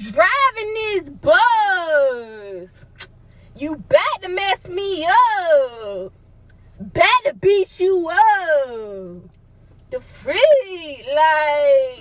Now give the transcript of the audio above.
driving this bus. You about to mess me up. About to beat you up. The freak, like.